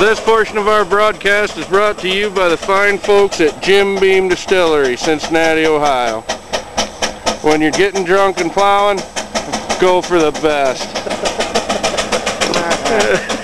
This portion of our broadcast is brought to you by the fine folks at Jim Beam Distillery, Cincinnati, Ohio. When you're getting drunk and plowing, go for the best.